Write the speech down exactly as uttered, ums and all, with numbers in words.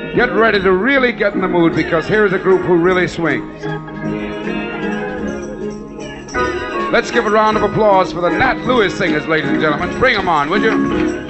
Get ready to really get in the mood, because here's a group who really swings. Let's give a round of applause for the Nat Lewis Singers, ladies and gentlemen. Bring them on, would you?